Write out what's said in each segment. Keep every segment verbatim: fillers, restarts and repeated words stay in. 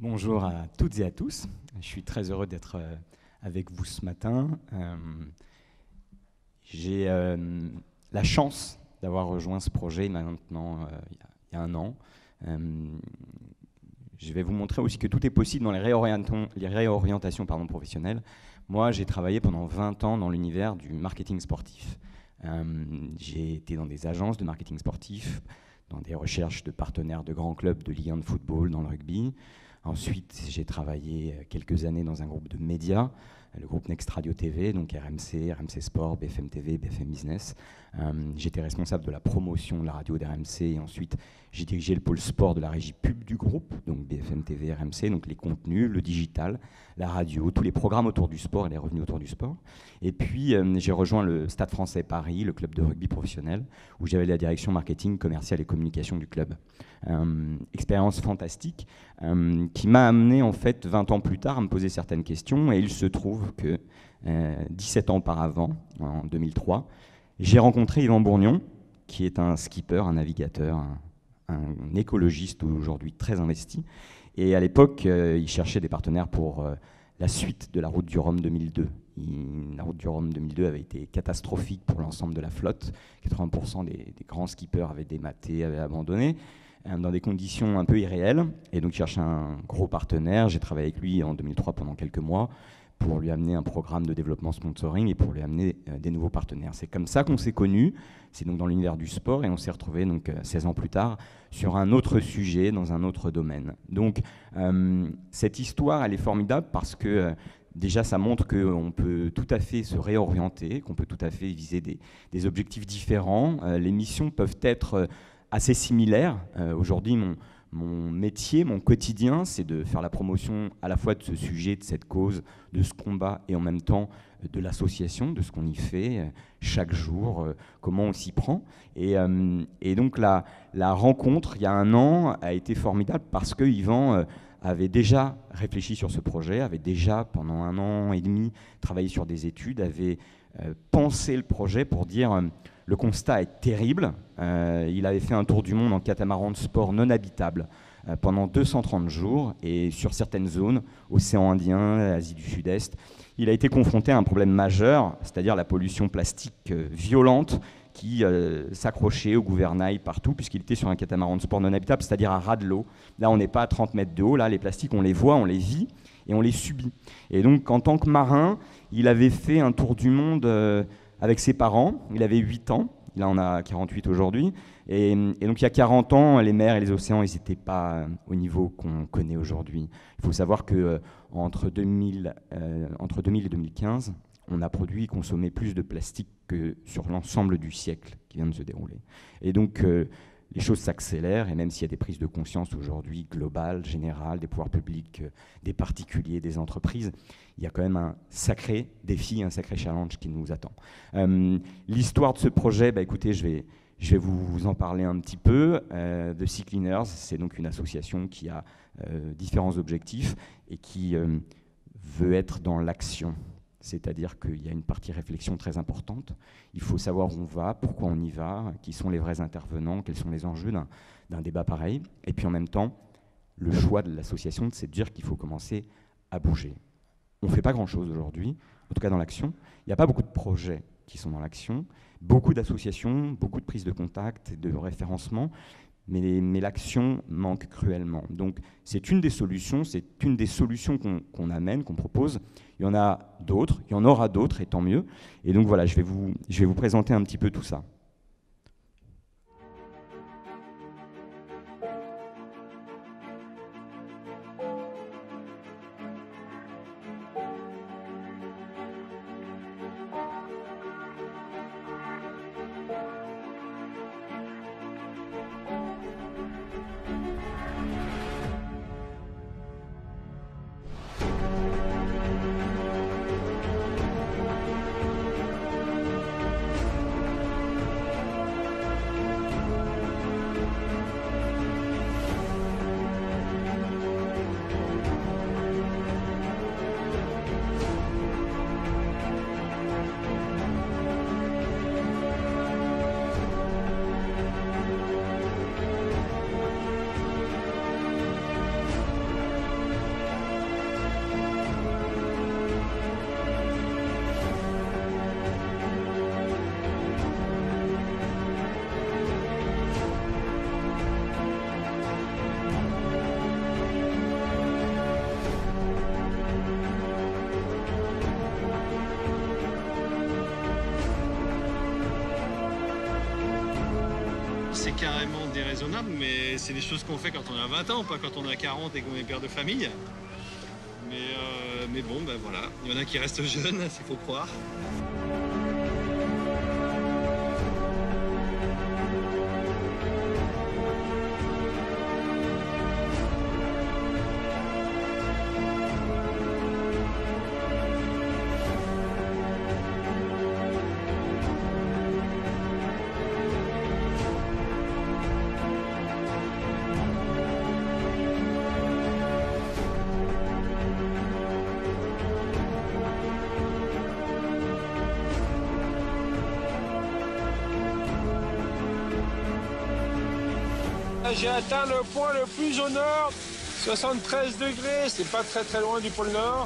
Bonjour à toutes et à tous. Je suis très heureux d'être euh, avec vous ce matin. Euh, J'ai euh, la chance d'avoir rejoint ce projet maintenant euh, il, y a, il y a un an. Euh, je vais vous montrer aussi que tout est possible dans les, réorientations, les réorientations pardon, professionnelles. Moi, j'ai travaillé pendant vingt ans dans l'univers du marketing sportif. Euh, j'ai été dans des agences de marketing sportif, dans des recherches de partenaires de grands clubs de Ligue un de football, dans le rugby. Ensuite, j'ai travaillé quelques années dans un groupe de médias, le groupe Next Radio T V, donc R M C, R M C Sport, B F M T V, B F M Business. Euh, J'étais responsable de la promotion de la radio d'R M C et ensuite j'ai dirigé le pôle sport de la régie pub du groupe, donc B F M T V, R M C, donc les contenus, le digital, la radio, tous les programmes autour du sport et les revenus autour du sport. Et puis euh, j'ai rejoint le Stade Français Paris, le club de rugby professionnel, où j'avais la direction marketing, commercial et communication du club. Euh, expérience fantastique euh, qui m'a amené en fait vingt ans plus tard à me poser certaines questions, et il se trouve que euh, dix-sept ans auparavant, en deux mille trois, j'ai rencontré Yvan Bourgnon, qui est un skipper, un navigateur, un, un écologiste aujourd'hui très investi, et à l'époque euh, il cherchait des partenaires pour euh, la suite de la route du Rhum deux mille deux. Il, la route du Rhum deux mille deux avait été catastrophique pour l'ensemble de la flotte. quatre-vingts pour cent des, des grands skippers avaient dématé, avaient abandonné, dans des conditions un peu irréelles. Et donc, il cherchait un gros partenaire. J'ai travaillé avec lui en deux mille trois pendant quelques mois pour lui amener un programme de développement sponsoring et pour lui amener euh, des nouveaux partenaires. C'est comme ça qu'on s'est connus. C'est donc dans l'univers du sport et on s'est retrouvés donc euh, seize ans plus tard sur un autre sujet, dans un autre domaine. Donc, euh, cette histoire, elle est formidable parce que euh, déjà, ça montre qu'on peut tout à fait se réorienter, qu'on peut tout à fait viser des, des objectifs différents. Euh, les missions peuvent être euh, assez similaires. Euh, Aujourd'hui, mon, mon métier, mon quotidien, c'est de faire la promotion à la fois de ce sujet, de cette cause, de ce combat, et en même temps de l'association, de ce qu'on y fait euh, chaque jour, euh, comment on s'y prend. Et, euh, et donc la, la rencontre, il y a un an, a été formidable parce que Yvan euh, avait déjà réfléchi sur ce projet, avait déjà, pendant un an et demi, travaillé sur des études, avait euh, pensé le projet pour dire... Euh, le constat est terrible. Euh, il avait fait un tour du monde en catamaran de sport non habitable euh, pendant deux cent trente jours, et sur certaines zones, océan Indien, Asie du Sud-Est, il a été confronté à un problème majeur, c'est-à-dire la pollution plastique euh, violente qui euh, s'accrochait au gouvernail partout, puisqu'il était sur un catamaran de sport non habitable, c'est-à-dire à ras de l'eau. Là, on n'est pas à trente mètres de haut, là, les plastiques, on les voit, on les vit, et on les subit. Et donc, en tant que marin, il avait fait un tour du monde... Euh, avec ses parents. Il avait huit ans, là on a quarante-huit aujourd'hui, et, et donc il y a quarante ans, les mers et les océans, ils n'étaient pas au niveau qu'on connaît aujourd'hui. Il faut savoir que euh, entre, deux mille, euh, entre deux mille et deux mille quinze, on a produit et consommé plus de plastique que sur l'ensemble du siècle qui vient de se dérouler. Et donc euh, les choses s'accélèrent, et même s'il y a des prises de conscience aujourd'hui globales, générales, des pouvoirs publics, euh, des particuliers, des entreprises, il y a quand même un sacré défi, un sacré challenge qui nous attend. Euh, L'histoire de ce projet, bah, écoutez, je vais, je vais vous, vous en parler un petit peu. Euh, The Sea Cleaners, c'est donc une association qui a euh, différents objectifs et qui euh, veut être dans l'action. C'est-à-dire qu'il y a une partie réflexion très importante. Il faut savoir où on va, pourquoi on y va, qui sont les vrais intervenants, quels sont les enjeux d'un débat pareil. Et puis en même temps, le choix de l'association, c'est de dire qu'il faut commencer à bouger. On ne fait pas grand-chose aujourd'hui, en tout cas dans l'action. Il n'y a pas beaucoup de projets qui sont dans l'action, beaucoup d'associations, beaucoup de prises de contact, de référencement, mais, mais l'action manque cruellement. Donc c'est une des solutions, c'est une des solutions qu'on qu'on amène, qu'on propose. Il y en a d'autres, il y en aura d'autres, et tant mieux. Et donc voilà, je vais vous, je vais vous présenter un petit peu tout ça. carrément déraisonnable, mais c'est des choses qu'on fait quand on a vingt ans, pas quand on a quarante et qu'on est père de famille. Mais, euh, mais bon, ben voilà, il y en a qui restent jeunes, s'il faut croire. J'ai atteint le point le plus au nord, soixante-treize degrés, c'est pas très très loin du pôle Nord.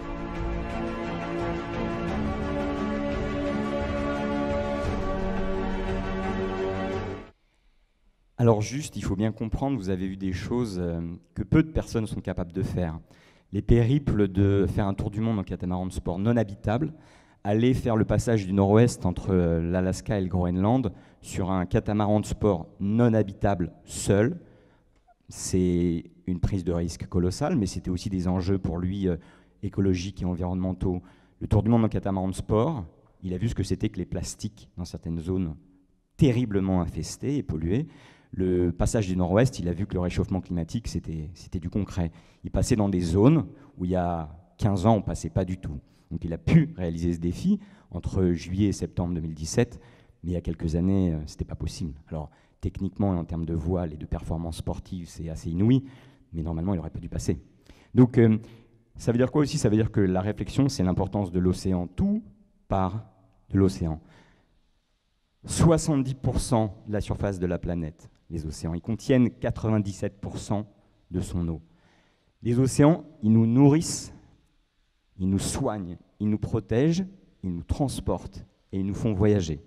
Alors juste, il faut bien comprendre, vous avez vu des choses euh, que peu de personnes sont capables de faire. Les périples de faire un tour du monde en catamaran de sport non habitable, aller faire le passage du nord-ouest entre euh, l'Alaska et le Groenland sur un catamaran de sport non habitable seul, c'est une prise de risque colossale, mais c'était aussi des enjeux pour lui euh, écologiques et environnementaux. Le tour du monde en catamaran de sport, il a vu ce que c'était que les plastiques dans certaines zones terriblement infestées et polluées. Le passage du nord-ouest, il a vu que le réchauffement climatique, c'était, c'était du concret. Il passait dans des zones où il y a quinze ans, on ne passait pas du tout. Donc il a pu réaliser ce défi entre juillet et septembre deux mille dix-sept, mais il y a quelques années, ce n'était pas possible. Alors techniquement et en termes de voile et de performance sportive, c'est assez inouï, mais normalement, il aurait pas dû passer. Donc euh, ça veut dire quoi aussi? Ça veut dire que la réflexion, c'est l'importance de l'océan. Tout part de l'océan. soixante-dix pour cent de la surface de la planète, les océans, ils contiennent quatre-vingt-dix-sept pour cent de son eau. Les océans, ils nous nourrissent, ils nous soignent, ils nous protègent, ils nous transportent et ils nous font voyager.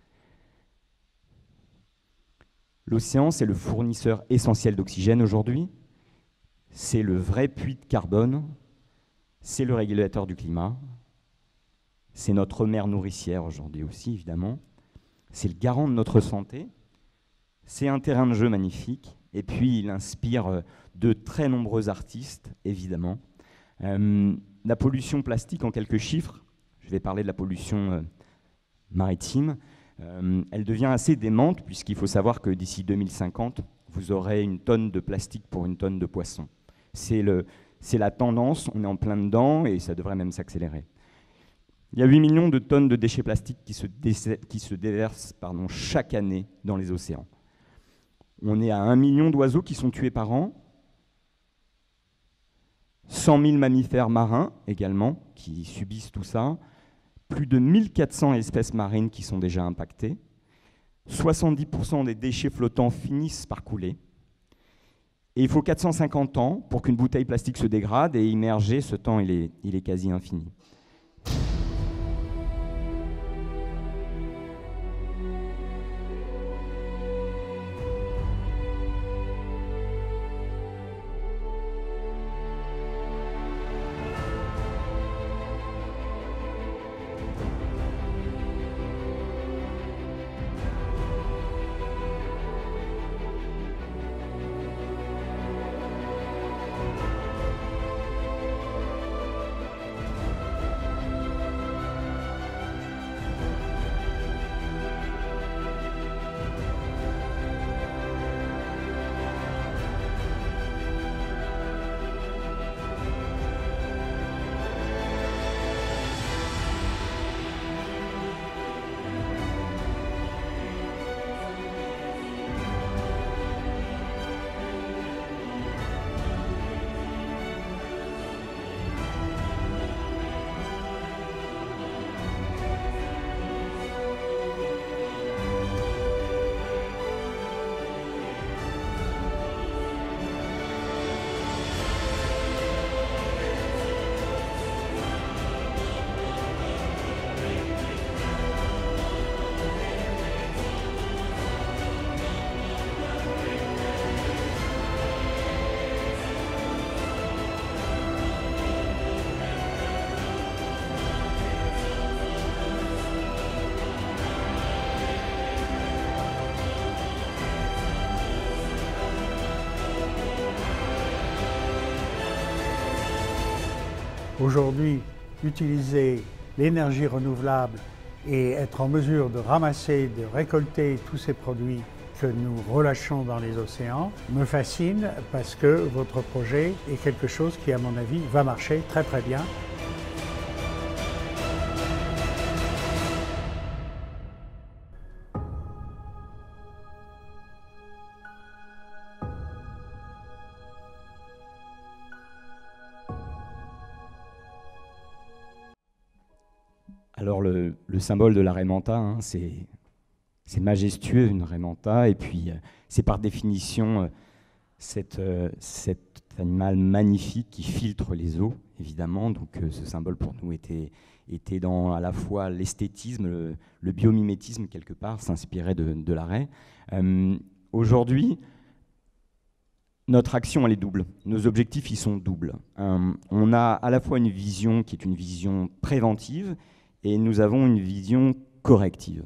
L'océan, c'est le fournisseur essentiel d'oxygène aujourd'hui, c'est le vrai puits de carbone, c'est le régulateur du climat, c'est notre mère nourricière aujourd'hui aussi, évidemment, c'est le garant de notre santé, c'est un terrain de jeu magnifique, et puis il inspire de très nombreux artistes, évidemment. Euh, la pollution plastique, en quelques chiffres, je vais parler de la pollution euh, maritime, euh, elle devient assez démente, puisqu'il faut savoir que d'ici deux mille cinquante, vous aurez une tonne de plastique pour une tonne de poisson. C'est le, c'est la tendance, on est en plein dedans, et ça devrait même s'accélérer. Il y a huit millions de tonnes de déchets plastiques qui se, qui se déversent pardon, chaque année dans les océans. On est à un million d'oiseaux qui sont tués par an, cent mille mammifères marins également qui subissent tout ça, plus de mille quatre cents espèces marines qui sont déjà impactées, soixante-dix pour cent des déchets flottants finissent par couler, et il faut quatre cent cinquante ans pour qu'une bouteille plastique se dégrade, et immerger, ce temps il est, il est quasi infini. Aujourd'hui, utiliser l'énergie renouvelable et être en mesure de ramasser, de récolter tous ces produits que nous relâchons dans les océans me fascine parce que votre projet est quelque chose qui, à mon avis, va marcher très très bien. Alors le, le symbole de la raie manta, hein, c'est majestueux, une raie manta, et puis euh, c'est par définition euh, cette, euh, cet animal magnifique qui filtre les eaux, évidemment. Donc euh, ce symbole pour nous était, était dans à la fois l'esthétisme, le, le biomimétisme quelque part, s'inspirait de, de la raie. Euh, Aujourd'hui, notre action, elle est double. Nos objectifs, ils sont doubles. Euh, on a à la fois une vision qui est une vision préventive, et nous avons une vision corrective.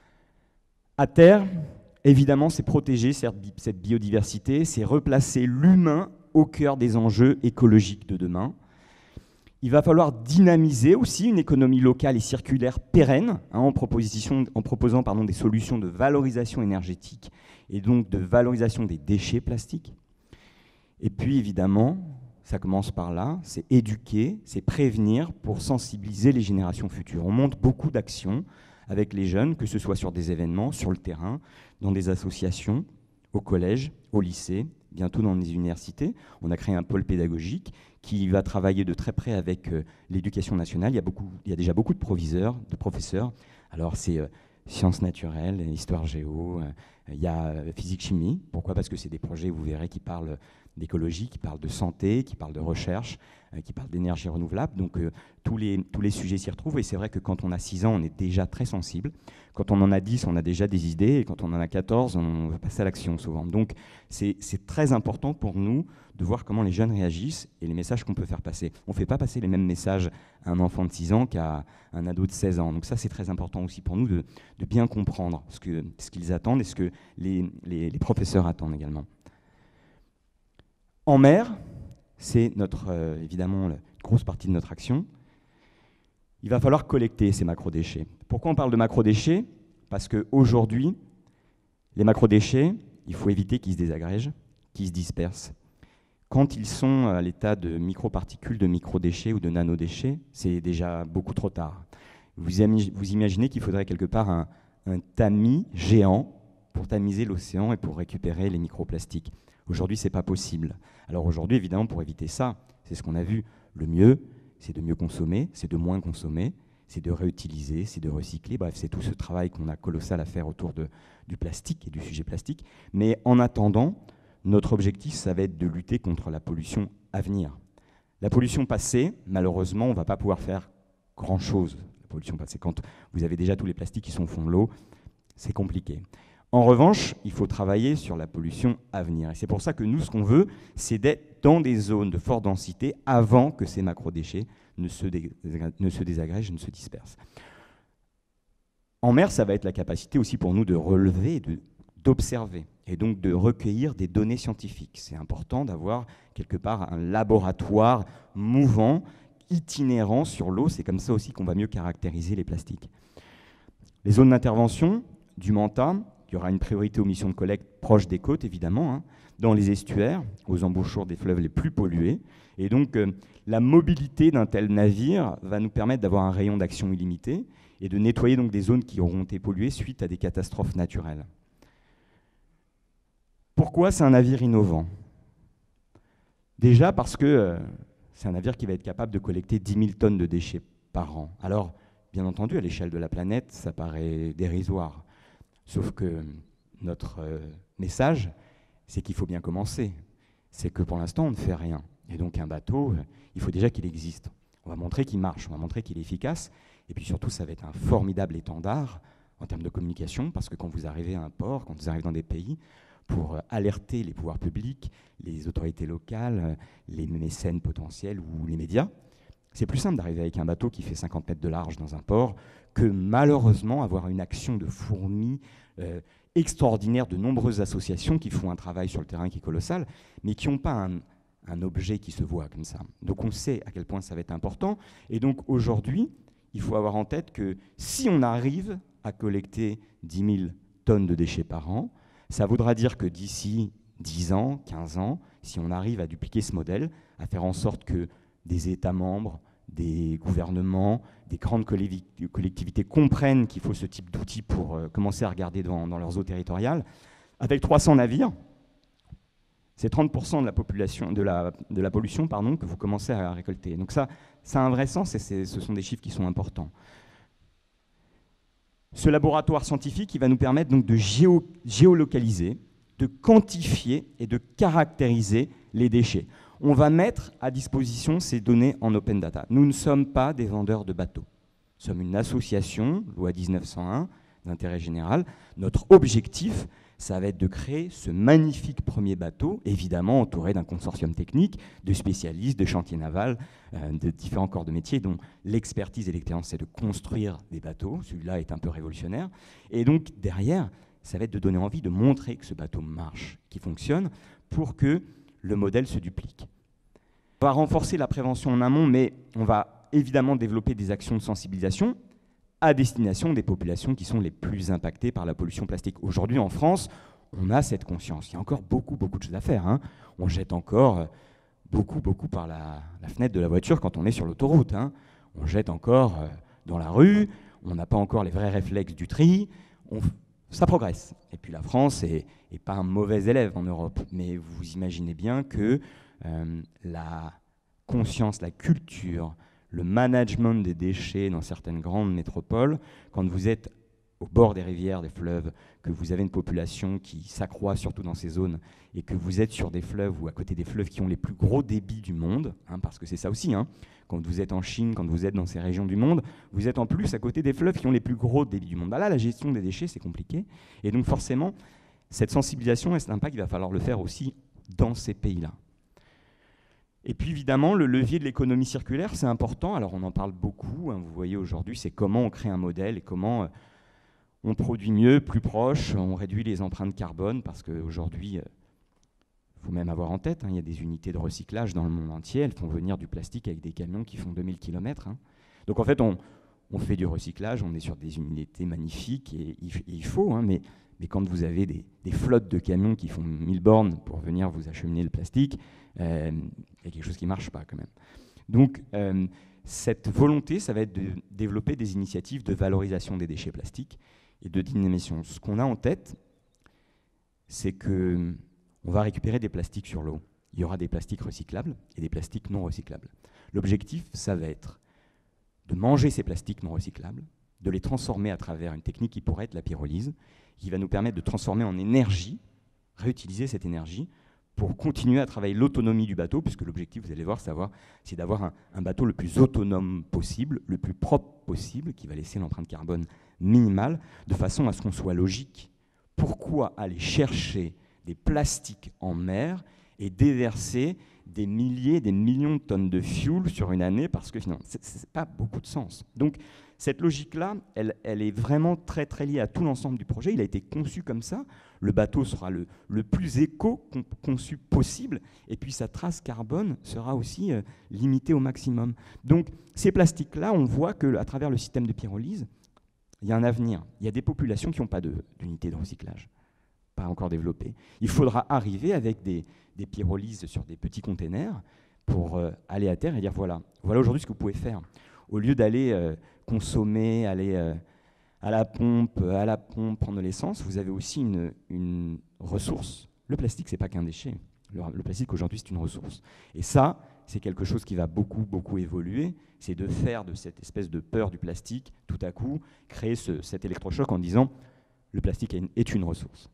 À terre, évidemment, c'est protéger cette biodiversité, c'est replacer l'humain au cœur des enjeux écologiques de demain. Il va falloir dynamiser aussi une économie locale et circulaire pérenne, hein, en, proposition, en proposant pardon, des solutions de valorisation énergétique et donc de valorisation des déchets plastiques. Et puis, évidemment, ça commence par là, c'est éduquer, c'est prévenir pour sensibiliser les générations futures. On monte beaucoup d'actions avec les jeunes, que ce soit sur des événements, sur le terrain, dans des associations, au collège, au lycée, bientôt dans les universités. On a créé un pôle pédagogique qui va travailler de très près avec euh, l'éducation nationale. Il y a beaucoup, il y a déjà beaucoup de proviseurs, de professeurs. Alors c'est euh, sciences naturelles, histoire géo, euh, il y a euh, physique-chimie. Pourquoi? Parce que c'est des projets, vous verrez, qui parlent d'écologie, qui parlent de santé, qui parlent de recherche, euh, qui parlent d'énergie renouvelable. Donc euh, tous, les, tous les sujets s'y retrouvent. Et c'est vrai que quand on a six ans, on est déjà très sensible. Quand on en a dix, on a déjà des idées. Et quand on en a quatorze, on va passer à l'action souvent. Donc c'est très important pour nous de voir comment les jeunes réagissent et les messages qu'on peut faire passer. On ne fait pas passer les mêmes messages à un enfant de six ans qu'à un ado de seize ans. Donc ça, c'est très important aussi pour nous de, de bien comprendre ce que, ce qu'ils attendent et ce que les, les, les professeurs attendent également. En mer, c'est notre, euh, évidemment la grosse partie de notre action. Il va falloir collecter ces macrodéchets. Pourquoi on parle de macrodéchets? Parce qu'aujourd'hui, les macrodéchets, il faut éviter qu'ils se désagrègent, qu'ils se dispersent. Quand ils sont à l'état de microparticules, de microdéchets ou de nanodéchets, c'est déjà beaucoup trop tard. Vous, vous imaginez qu'il faudrait quelque part un, un tamis géant pour tamiser l'océan et pour récupérer les microplastiques. Aujourd'hui, ce n'est pas possible. Alors aujourd'hui, évidemment, pour éviter ça, c'est ce qu'on a vu, le mieux, c'est de mieux consommer, c'est de moins consommer, c'est de réutiliser, c'est de recycler. Bref, c'est tout ce travail qu'on a colossal à faire autour de, du plastique et du sujet plastique. Mais en attendant, notre objectif, ça va être de lutter contre la pollution à venir. La pollution passée, malheureusement, on ne va pas pouvoir faire grand-chose. La pollution passée, quand vous avez déjà tous les plastiques qui sont au fond de l'eau, c'est compliqué. En revanche, il faut travailler sur la pollution à venir. Et c'est pour ça que nous, ce qu'on veut, c'est d'être dans des zones de forte densité avant que ces macrodéchets ne se, dé ne se désagrègent, ne se dispersent. En mer, ça va être la capacité aussi pour nous de relever, d'observer, et donc de recueillir des données scientifiques. C'est important d'avoir quelque part un laboratoire mouvant, itinérant sur l'eau. C'est comme ça aussi qu'on va mieux caractériser les plastiques. Les zones d'intervention du Manta, il y aura une priorité aux missions de collecte proches des côtes, évidemment, hein, dans les estuaires, aux embouchures des fleuves les plus pollués. Et donc, euh, la mobilité d'un tel navire va nous permettre d'avoir un rayon d'action illimité et de nettoyer donc des zones qui auront été polluées suite à des catastrophes naturelles. Pourquoi c'est un navire innovant? Déjà parce que euh, c'est un navire qui va être capable de collecter dix mille tonnes de déchets par an. Alors, bien entendu, à l'échelle de la planète, ça paraît dérisoire. Sauf que notre euh, message, c'est qu'il faut bien commencer. C'est que pour l'instant, on ne fait rien. Et donc un bateau, euh, il faut déjà qu'il existe. On va montrer qu'il marche, on va montrer qu'il est efficace. Et puis surtout, ça va être un formidable étendard en termes de communication, parce que quand vous arrivez à un port, quand vous arrivez dans des pays, pour euh, alerter les pouvoirs publics, les autorités locales, euh, les mécènes potentiels ou les médias, c'est plus simple d'arriver avec un bateau qui fait cinquante mètres de large dans un port que malheureusement avoir une action de fourmi euh, extraordinaire de nombreuses associations qui font un travail sur le terrain qui est colossal, mais qui n'ont pas un, un objet qui se voit comme ça. Donc on sait à quel point ça va être important. Et donc aujourd'hui, il faut avoir en tête que si on arrive à collecter dix mille tonnes de déchets par an, ça voudra dire que d'ici dix ans, quinze ans, si on arrive à dupliquer ce modèle, à faire en sorte que des États membres, des gouvernements, des grandes collectivités comprennent qu'il faut ce type d'outils pour euh, commencer à regarder dans, dans leurs eaux territoriales, avec trois cents navires, c'est trente pour cent de la, population, de la, de la pollution pardon, que vous commencez à récolter. Donc ça, ça a un vrai sens et ce sont des chiffres qui sont importants. Ce laboratoire scientifique il va nous permettre donc de géo, géolocaliser, de quantifier et de caractériser les déchets. On va mettre à disposition ces données en open data. Nous ne sommes pas des vendeurs de bateaux. Nous sommes une association, loi dix-neuf cent un, d'intérêt général. Notre objectif, ça va être de créer ce magnifique premier bateau, évidemment entouré d'un consortium technique, de spécialistes, de chantiers navals, euh, de différents corps de métier, dont l'expertise et l'expérience, c'est de construire des bateaux. Celui-là est un peu révolutionnaire. Et donc, derrière, ça va être de donner envie de montrer que ce bateau marche, qu'il fonctionne, pour que le modèle se duplique. On va renforcer la prévention en amont, mais on va évidemment développer des actions de sensibilisation à destination des populations qui sont les plus impactées par la pollution plastique. Aujourd'hui, en France, on a cette conscience. Il y a encore beaucoup, beaucoup de choses à faire, hein. On jette encore beaucoup, beaucoup par la, la fenêtre de la voiture quand on est sur l'autoroute, hein. On jette encore dans la rue, on n'a pas encore les vrais réflexes du tri. On, ça progresse. Et puis la France n'est pas un mauvais élève en Europe, mais vous imaginez bien que euh, la conscience, la culture, le management des déchets dans certaines grandes métropoles, quand vous êtes au bord des rivières, des fleuves, que vous avez une population qui s'accroît surtout dans ces zones, et que vous êtes sur des fleuves ou à côté des fleuves qui ont les plus gros débits du monde, hein, parce que c'est ça aussi, hein, quand vous êtes en Chine, quand vous êtes dans ces régions du monde, vous êtes en plus à côté des fleuves qui ont les plus gros débits du monde. Bah là, la gestion des déchets, c'est compliqué. Et donc forcément, cette sensibilisation et cet impact, il va falloir le faire aussi dans ces pays-là. Et puis évidemment, le levier de l'économie circulaire, c'est important. Alors on en parle beaucoup, hein, vous voyez aujourd'hui, c'est comment on crée un modèle et comment euh, on produit mieux, plus proche, on réduit les empreintes carbone, parce qu'aujourd'hui, il euh, faut même avoir en tête, hein, il y a des unités de recyclage dans le monde entier, elles font venir du plastique avec des camions qui font deux mille kilomètres. Hein. Donc en fait, on, on fait du recyclage, on est sur des unités magnifiques, et il, et il faut, hein, mais, mais quand vous avez des, des flottes de camions qui font mille bornes pour venir vous acheminer le plastique, euh, il y a quelque chose qui ne marche pas quand même. Donc euh, cette volonté, ça va être de développer des initiatives de valorisation des déchets plastiques et de dynamisation. Ce qu'on a en tête, c'est qu'on va récupérer des plastiques sur l'eau. Il y aura des plastiques recyclables et des plastiques non recyclables. L'objectif, ça va être de manger ces plastiques non recyclables, de les transformer à travers une technique qui pourrait être la pyrolyse, qui va nous permettre de transformer en énergie, réutiliser cette énergie pour continuer à travailler l'autonomie du bateau, puisque l'objectif, vous allez voir, c'est d'avoir un, un bateau le plus autonome possible, le plus propre possible, qui va laisser l'empreinte carbone minimale, de façon à ce qu'on soit logique. Pourquoi aller chercher des plastiques en mer et déverser des milliers, des millions de tonnes de fuel sur une année, parce que finalement, ce n'est pas beaucoup de sens. Donc, cette logique-là, elle, elle est vraiment très, très liée à tout l'ensemble du projet. Il a été conçu comme ça. Le bateau sera le, le plus éco-conçu possible, et puis sa trace carbone sera aussi euh, limitée au maximum. Donc, ces plastiques-là, on voit qu'à travers le système de pyrolyse, il y a un avenir. Il y a des populations qui n'ont pas d'unité de, de recyclage, pas encore développées. Il faudra arriver avec des, des pyrolyses sur des petits containers pour euh, aller à terre et dire voilà, voilà aujourd'hui ce que vous pouvez faire. Au lieu d'aller euh, consommer, aller euh, à la pompe, à la pompe, prendre de l'essence, vous avez aussi une, une ressource. Le plastique, ce n'est pas qu'un déchet. Le, le plastique, aujourd'hui, c'est une ressource. Et ça, c'est quelque chose qui va beaucoup, beaucoup évoluer. C'est de faire de cette espèce de peur du plastique, tout à coup, créer ce, cet électrochoc en disant le plastique est une, est une ressource.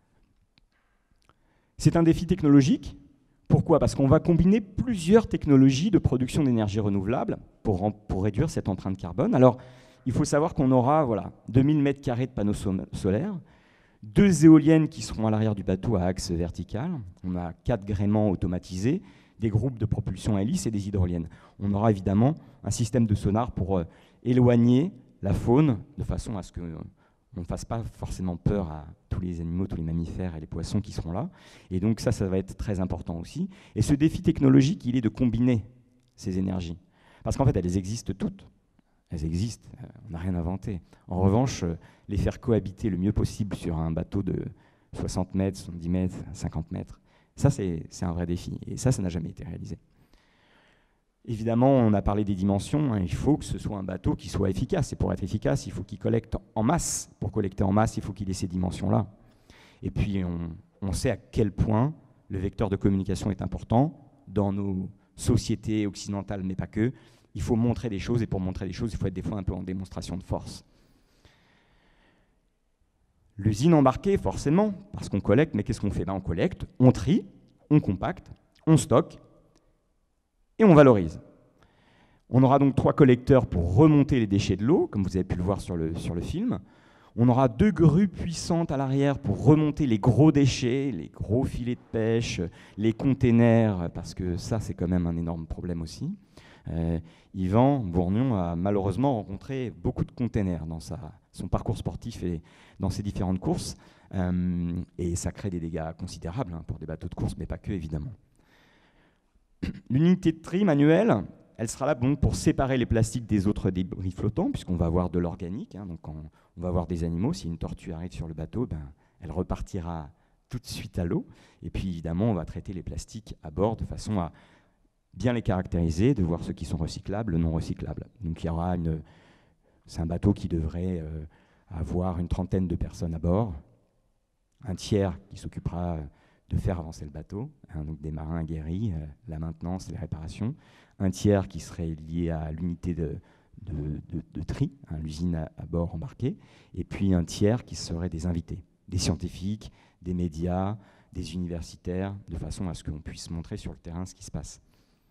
C'est un défi technologique. Pourquoi ? Parce qu'on va combiner plusieurs technologies de production d'énergie renouvelable pour, pour réduire cette empreinte carbone. Alors, il faut savoir qu'on aura voilà, deux mille mètres carrés de panneaux so solaires, deux éoliennes qui seront à l'arrière du bateau à axe vertical, on a quatre gréements automatisés, des groupes de propulsion à hélice et des hydroliennes. On aura évidemment un système de sonar pour euh, éloigner la faune de façon à ce qu'on euh, ne fasse pas forcément peur à tous tous les animaux, tous les mammifères et les poissons qui seront là. Et donc ça, ça va être très important aussi. Et ce défi technologique, il est de combiner ces énergies. Parce qu'en fait, elles existent toutes. Elles existent, on n'a rien inventé. En revanche, les faire cohabiter le mieux possible sur un bateau de soixante mètres, soixante-dix mètres, cinquante mètres, ça, c'est un vrai défi. Et ça, ça n'a jamais été réalisé. Évidemment, on a parlé des dimensions. Hein, il faut que ce soit un bateau qui soit efficace. Et pour être efficace, il faut qu'il collecte en masse. Pour collecter en masse, il faut qu'il ait ces dimensions-là. Et puis, on, on sait à quel point le vecteur de communication est important dans nos sociétés occidentales, mais pas que. Il faut montrer des choses, et pour montrer des choses, il faut être des fois un peu en démonstration de force. L'usine embarquée, forcément, parce qu'on collecte, mais qu'est-ce qu'on fait? Ben, on collecte, on trie, on compacte, on stocke, et on valorise. On aura donc trois collecteurs pour remonter les déchets de l'eau, comme vous avez pu le voir sur le, sur le film. On aura deux grues puissantes à l'arrière pour remonter les gros déchets, les gros filets de pêche, les containers, parce que ça, c'est quand même un énorme problème aussi. Euh, Yvan Bourgnon a malheureusement rencontré beaucoup de containers dans sa, son parcours sportif et dans ses différentes courses. Euh, et ça crée des dégâts considérables hein, pour des bateaux de course, mais pas que, évidemment. L'unité de tri manuelle, elle sera là donc, pour séparer les plastiques des autres débris flottants, puisqu'on va avoir de l'organique. Hein, donc on, on va avoir des animaux. Si une tortue arrive sur le bateau, ben, elle repartira tout de suite à l'eau. Et puis évidemment, on va traiter les plastiques à bord de façon à bien les caractériser, de voir ceux qui sont recyclables, non recyclables. Donc il y aura une... C'est un bateau qui devrait euh, avoir une trentaine de personnes à bord, un tiers qui s'occupera de faire avancer le bateau, hein, donc des marins aguerris, euh, la maintenance, les réparations, un tiers qui serait lié à l'unité de, de, de, de tri, hein, l'usine à, à bord embarquée, et puis un tiers qui serait des invités, des scientifiques, des médias, des universitaires, de façon à ce qu'on puisse montrer sur le terrain ce qui se passe.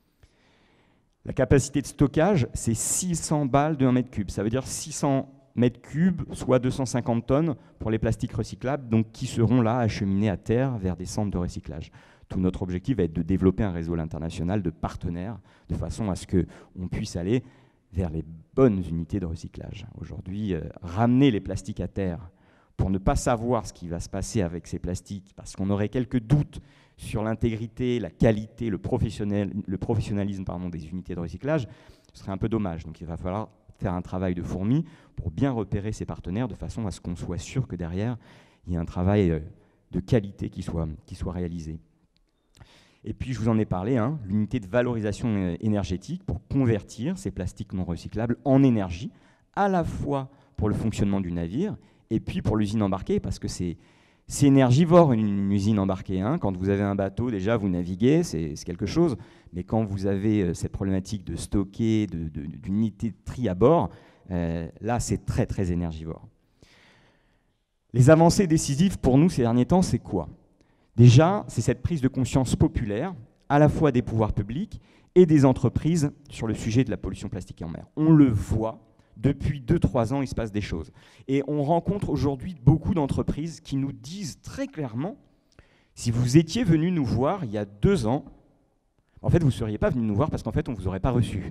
La capacité de stockage, c'est six cents balles de un mètre cube. Ça veut dire six cents mètres cubes, soit deux cent cinquante tonnes pour les plastiques recyclables, donc qui seront là acheminés à terre vers des centres de recyclage. Tout notre objectif va être de développer un réseau international de partenaires, de façon à ce qu'on puisse aller vers les bonnes unités de recyclage. Aujourd'hui, euh, ramener les plastiques à terre pour ne pas savoir ce qui va se passer avec ces plastiques, parce qu'on aurait quelques doutes sur l'intégrité, la qualité, le, professionnel, le professionnalisme pardon, des unités de recyclage, ce serait un peu dommage. Donc il va falloir faire un travail de fourmi pour bien repérer ces partenaires de façon à ce qu'on soit sûr que derrière, il y a un travail de qualité qui soit, qui soit réalisé. Et puis, je vous en ai parlé, hein, l'unité de valorisation énergétique pour convertir ces plastiques non recyclables en énergie, à la fois pour le fonctionnement du navire et puis pour l'usine embarquée, parce que c'est C'est énergivore, une, une usine embarquée. Hein. Quand vous avez un bateau, déjà, vous naviguez, c'est quelque chose. Mais quand vous avez euh, cette problématique de stocker, d'unité de, de, de tri à bord, euh, là, c'est très, très énergivore. Les avancées décisives pour nous ces derniers temps, c'est quoi? Déjà, c'est cette prise de conscience populaire, à la fois des pouvoirs publics et des entreprises, sur le sujet de la pollution plastique en mer. On le voit. Depuis deux trois ans, il se passe des choses. Et on rencontre aujourd'hui beaucoup d'entreprises qui nous disent très clairement, si vous étiez venu nous voir il y a deux ans, en fait, vous ne seriez pas venu nous voir parce qu'en fait, on ne vous aurait pas reçu.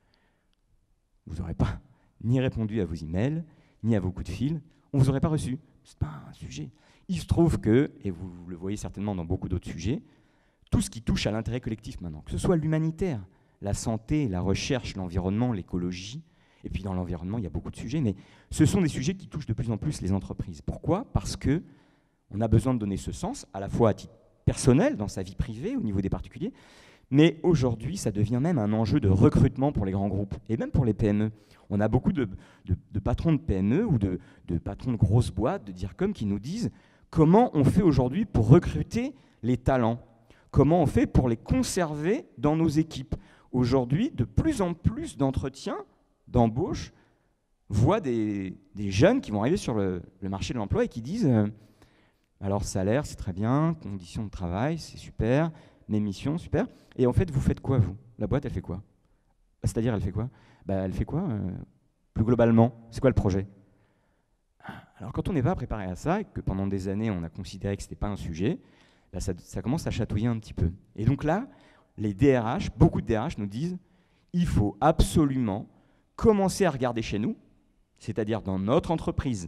Vous n'aurez pas ni répondu à vos emails, ni à vos coups de fil. On ne vous aurait pas reçu. Ce n'est pas un sujet. Il se trouve que, et vous le voyez certainement dans beaucoup d'autres sujets, tout ce qui touche à l'intérêt collectif maintenant, que ce soit l'humanitaire, la santé, la recherche, l'environnement, l'écologie, et puis dans l'environnement, il y a beaucoup de sujets, mais ce sont des sujets qui touchent de plus en plus les entreprises. Pourquoi? Parce qu'on a besoin de donner ce sens, à la fois à titre personnel, dans sa vie privée, au niveau des particuliers, mais aujourd'hui, ça devient même un enjeu de recrutement pour les grands groupes, et même pour les P M E. On a beaucoup de, de, de patrons de P M E ou de, de patrons de grosses boîtes, de DIRCOM, qui nous disent comment on fait aujourd'hui pour recruter les talents, comment on fait pour les conserver dans nos équipes. Aujourd'hui, de plus en plus d'entretiens d'embauche, voient des, des jeunes qui vont arriver sur le, le marché de l'emploi et qui disent euh, alors salaire, c'est très bien, conditions de travail, c'est super, mes missions, super. Et en fait, vous faites quoi, vous? La boîte, elle fait quoi? C'est-à-dire, elle fait quoi? Bah, elle fait quoi euh, plus globalement? C'est quoi le projet? Alors, quand on n'est pas préparé à ça et que pendant des années, on a considéré que ce n'était pas un sujet, bah, ça, ça commence à chatouiller un petit peu. Et donc là, les D R H, beaucoup de D R H nous disent il faut absolument commencer à regarder chez nous, c'est-à-dire dans notre entreprise,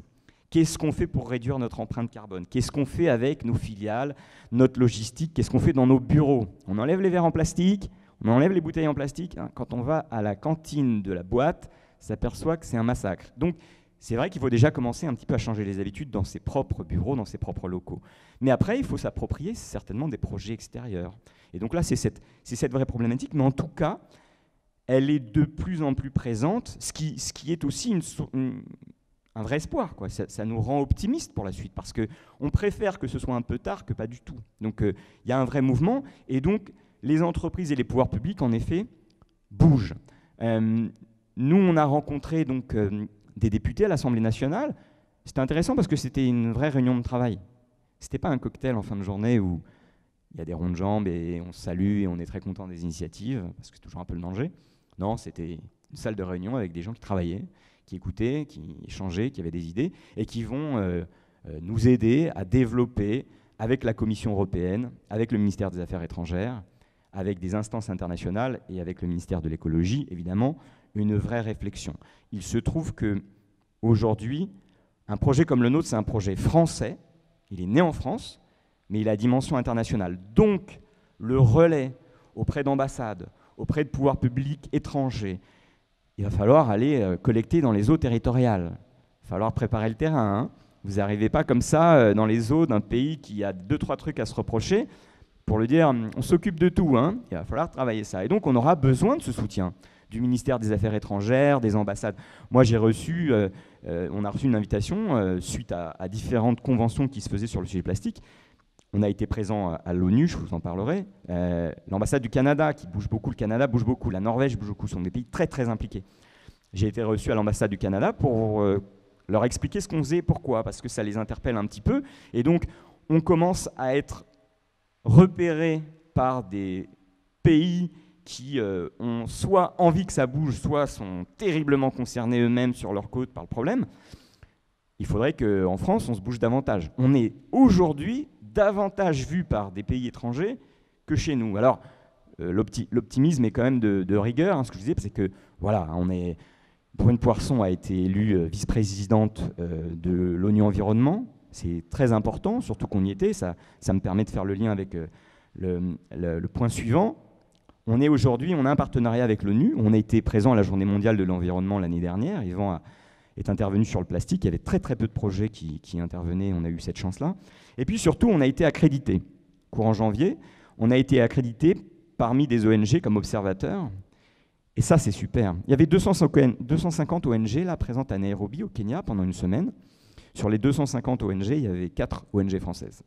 Qu'est-ce qu'on fait pour réduire notre empreinte carbone? Qu'est-ce qu'on fait avec nos filiales, notre logistique? Qu'est-ce qu'on fait dans nos bureaux? On enlève les verres en plastique, on enlève les bouteilles en plastique. Quand on va à la cantine de la boîte, on s'aperçoit que c'est un massacre. Donc, c'est vrai qu'il faut déjà commencer un petit peu à changer les habitudes dans ses propres bureaux, dans ses propres locaux. Mais après, il faut s'approprier certainement des projets extérieurs. Et donc là, c'est cette, c'est cette vraie problématique. Mais en tout cas, elle est de plus en plus présente, ce qui, ce qui est aussi une, une, un vrai espoir, quoi. Ça, ça nous rend optimistes pour la suite, parce qu'on préfère que ce soit un peu tard que pas du tout. Donc, il euh, y a un vrai mouvement. Et donc, les entreprises et les pouvoirs publics, en effet, bougent. Euh, nous, on a rencontré donc... Euh, des députés à l'Assemblée nationale. C'était intéressant parce que c'était une vraie réunion de travail. C'était pas un cocktail en fin de journée où il y a des ronds de jambes et on se salue et on est très content des initiatives, parce que c'est toujours un peu le danger. Non, c'était une salle de réunion avec des gens qui travaillaient, qui écoutaient, qui échangeaient, qui avaient des idées et qui vont euh, euh, nous aider à développer avec la Commission européenne, avec le ministère des Affaires étrangères, avec des instances internationales et avec le ministère de l'écologie, évidemment, une vraie réflexion. Il se trouve qu'aujourd'hui, un projet comme le nôtre, c'est un projet français, il est né en France, mais il a dimension internationale. Donc, le relais auprès d'ambassades, auprès de pouvoirs publics étrangers, il va falloir aller euh, collecter dans les eaux territoriales. Il va falloir préparer le terrain. Hein. Vous n'arrivez pas comme ça euh, dans les eaux d'un pays qui a deux, trois trucs à se reprocher pour le dire, on s'occupe de tout. Hein. Il va falloir travailler ça. Et donc, on aura besoin de ce soutien du ministère des Affaires étrangères, des ambassades. Moi, j'ai reçu, euh, euh, on a reçu une invitation euh, suite à, à différentes conventions qui se faisaient sur le sujet plastique. On a été présent à, à l'ONU, je vous en parlerai. Euh, L'ambassade du Canada, qui bouge beaucoup, le Canada bouge beaucoup, la Norvège bouge beaucoup, ce sont des pays très, très impliqués. J'ai été reçu à l'ambassade du Canada pour euh, leur expliquer ce qu'on faisait, pourquoi, parce que ça les interpelle un petit peu. Et donc, on commence à être repérés par des pays qui euh, ont soit envie que ça bouge, soit sont terriblement concernés eux-mêmes sur leur côte par le problème. Il faudrait qu'en France, on se bouge davantage. On est aujourd'hui davantage vu par des pays étrangers que chez nous. Alors, euh, l'opti l'optimisme est quand même de, de rigueur. Hein, ce que je disais, c'est que, voilà, on est... Brune Poirson a été élue euh, vice-présidente euh, de l'ONU Environnement. C'est très important, surtout qu'on y était. Ça, ça me permet de faire le lien avec euh, le, le, le point suivant. On est aujourd'hui, on a un partenariat avec l'ONU. On a été présent à la Journée mondiale de l'environnement l'année dernière. Yvan a, est intervenu sur le plastique. Il y avait très très peu de projets qui, qui intervenaient. On a eu cette chance-là. Et puis surtout, on a été accrédité. Courant janvier, on a été accrédité parmi des O N G comme observateurs. Et ça, c'est super. Il y avait deux cent cinquante O N G là, présentes à Nairobi, au Kenya, pendant une semaine. Sur les deux cent cinquante O N G, il y avait quatre O N G françaises,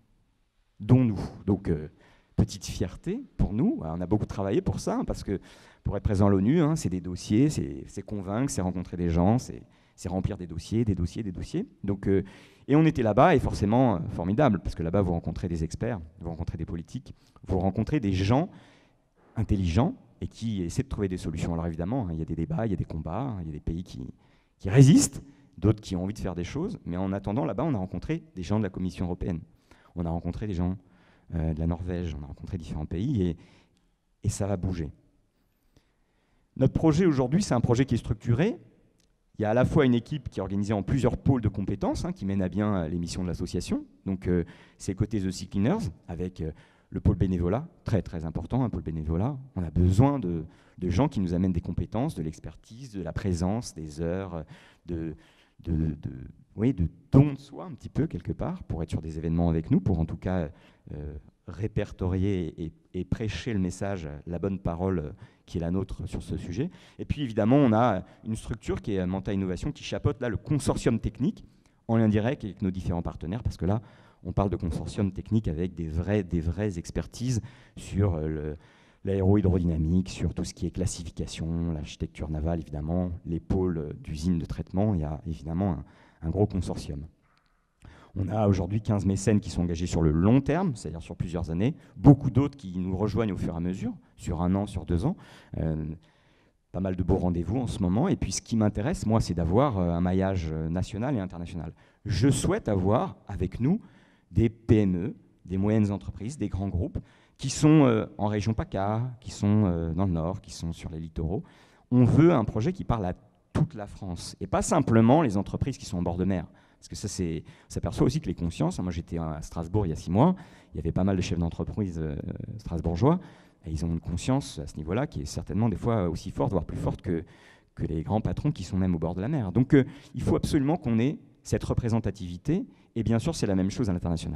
dont nous. Donc, euh, petite fierté pour nous. Alors, on a beaucoup travaillé pour ça, hein, parce que pour être présent à l'ONU, hein, c'est des dossiers, c'est convaincre, c'est rencontrer des gens, c'est remplir des dossiers, des dossiers, des dossiers. Donc, euh, et on était là-bas, et forcément, euh, formidable, parce que là-bas, vous rencontrez des experts, vous rencontrez des politiques, vous rencontrez des gens intelligents et qui essaient de trouver des solutions. Alors évidemment, hein, il y a des débats, il y a des combats, hein, il y a des pays qui, qui résistent, d'autres qui ont envie de faire des choses, mais en attendant, là-bas, on a rencontré des gens de la Commission européenne, on a rencontré des gens euh, de la Norvège, on a rencontré différents pays, et, et ça va bouger. Notre projet aujourd'hui, c'est un projet qui est structuré. Il y a à la fois une équipe qui est organisée en plusieurs pôles de compétences, hein, qui mène à bien les missions de l'association. Donc, euh, c'est côté The Sea Cleaners, avec euh, le pôle bénévolat, très très important, un pôle bénévolat. On a besoin de, de gens qui nous amènent des compétences, de l'expertise, de la présence, des heures, de, de, de, de, oui, de don de soi un petit peu quelque part, pour être sur des événements avec nous, pour en tout cas euh, répertorier et, et prêcher le message, la bonne parole euh, qui est la nôtre sur ce sujet. Et puis évidemment, on a une structure qui est Manta Innovation, qui chapeaute là le consortium technique en lien direct avec nos différents partenaires, parce que là, on parle de consortium technique avec des vraies, des vraies expertises sur euh, l'aéro-hydrodynamique, sur tout ce qui est classification, l'architecture navale évidemment, les pôles d'usines de traitement. Il y a évidemment un, un gros consortium. On a aujourd'hui quinze mécènes qui sont engagés sur le long terme, c'est-à-dire sur plusieurs années, beaucoup d'autres qui nous rejoignent au fur et à mesure, sur un an, sur deux ans. Euh, pas mal de beaux rendez-vous en ce moment. Et puis ce qui m'intéresse, moi, c'est d'avoir un maillage national et international. Je souhaite avoir avec nous des P M E, des moyennes entreprises, des grands groupes qui sont euh, en région PACA, qui sont euh, dans le Nord, qui sont sur les littoraux. On veut un projet qui parle à toute la France et pas simplement les entreprises qui sont en bord de mer. Parce que ça, c'est, on s'aperçoit aussi que les consciences, moi j'étais à Strasbourg il y a six mois, il y avait pas mal de chefs d'entreprise euh, strasbourgeois, et ils ont une conscience à ce niveau-là qui est certainement des fois aussi forte, voire plus forte que, que les grands patrons qui sont même au bord de la mer. Donc euh, il faut absolument qu'on ait cette représentativité, et bien sûr c'est la même chose à l'international.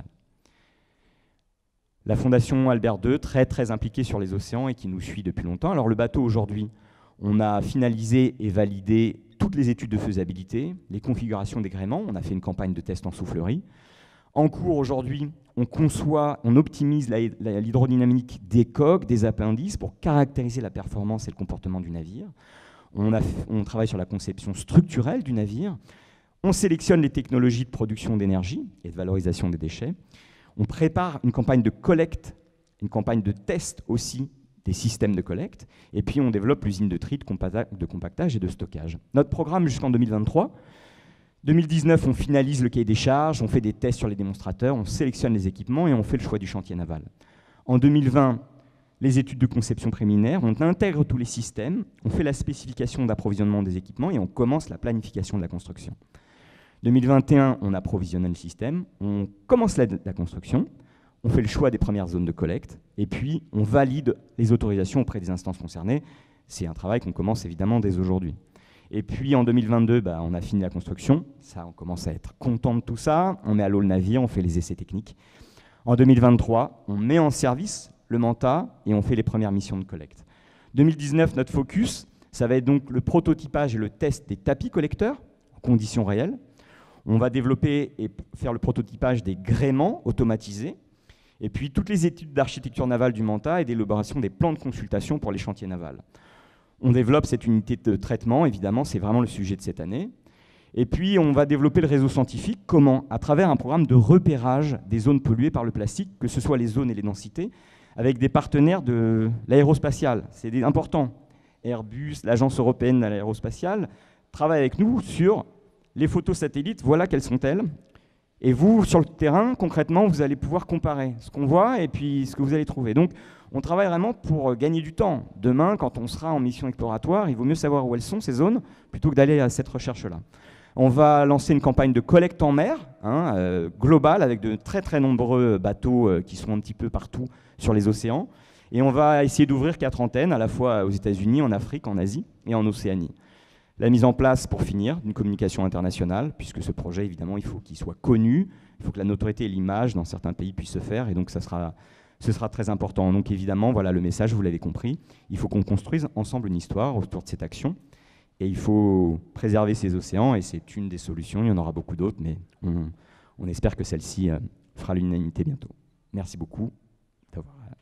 La Fondation Albert deux, très très impliquée sur les océans et qui nous suit depuis longtemps. Alors le bateau aujourd'hui, on a finalisé et validé toutes les études de faisabilité, les configurations des gréements, on a fait une campagne de test en soufflerie. En cours aujourd'hui, on conçoit, on optimise la, la, l'hydrodynamique des coques, des appendices pour caractériser la performance et le comportement du navire. On, a, on travaille sur la conception structurelle du navire. On sélectionne les technologies de production d'énergie et de valorisation des déchets. On prépare une campagne de collecte, une campagne de test aussi des systèmes de collecte, et puis on développe l'usine de tri, de, compacta- de compactage et de stockage. Notre programme jusqu'en deux mille vingt-trois. deux mille dix-neuf, on finalise le cahier des charges, on fait des tests sur les démonstrateurs, on sélectionne les équipements et on fait le choix du chantier naval. En deux mille vingt, les études de conception préliminaire, on intègre tous les systèmes, on fait la spécification d'approvisionnement des équipements et on commence la planification de la construction. deux mille vingt et un, on approvisionne le système, on commence la, la construction, on fait le choix des premières zones de collecte, et puis on valide les autorisations auprès des instances concernées. C'est un travail qu'on commence évidemment dès aujourd'hui. Et puis en deux mille vingt-deux, bah, on a fini la construction. Ça, on commence à être content de tout ça. On met à l'eau le navire, on fait les essais techniques. En deux mille vingt-trois, on met en service le Manta et on fait les premières missions de collecte. deux mille dix-neuf, notre focus, ça va être donc le prototypage et le test des tapis collecteurs en conditions réelles. On va développer et faire le prototypage des gréements automatisés. Et puis toutes les études d'architecture navale du Manta et d'élaboration des plans de consultation pour les chantiers navals. On développe cette unité de traitement, évidemment, c'est vraiment le sujet de cette année. Et puis on va développer le réseau scientifique. Comment ? À travers un programme de repérage des zones polluées par le plastique, que ce soit les zones et les densités, avec des partenaires de l'aérospatiale. C'est important. Airbus, l'Agence européenne de l'aérospatiale, travaille avec nous sur les photos satellites, voilà quelles sont-elles. Et vous, sur le terrain, concrètement, vous allez pouvoir comparer ce qu'on voit et puis ce que vous allez trouver. Donc, on travaille vraiment pour gagner du temps. Demain, quand on sera en mission exploratoire, il vaut mieux savoir où elles sont, ces zones, plutôt que d'aller à cette recherche-là. On va lancer une campagne de collecte en mer, hein, euh, globale, avec de très très nombreux bateaux euh, qui sont un petit peu partout sur les océans. Et on va essayer d'ouvrir quatre antennes, à la fois aux États-Unis, en Afrique, en Asie et en Océanie. La mise en place, pour finir, d'une communication internationale, puisque ce projet, évidemment, il faut qu'il soit connu, il faut que la notoriété et l'image dans certains pays puissent se faire, et donc ça sera, ce sera très important. Donc évidemment, voilà le message, vous l'avez compris, il faut qu'on construise ensemble une histoire autour de cette action, et il faut préserver ces océans, et c'est une des solutions, il y en aura beaucoup d'autres, mais on, on espère que celle-ci euh, fera l'unanimité bientôt. Merci beaucoup d'avoir